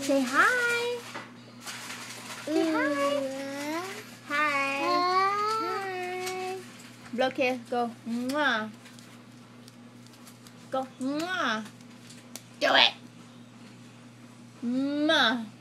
Say hi. Say hi. Hi. Hi. Blow kiss. Go. Mwah. Go. Mwah. Do it. Mwah.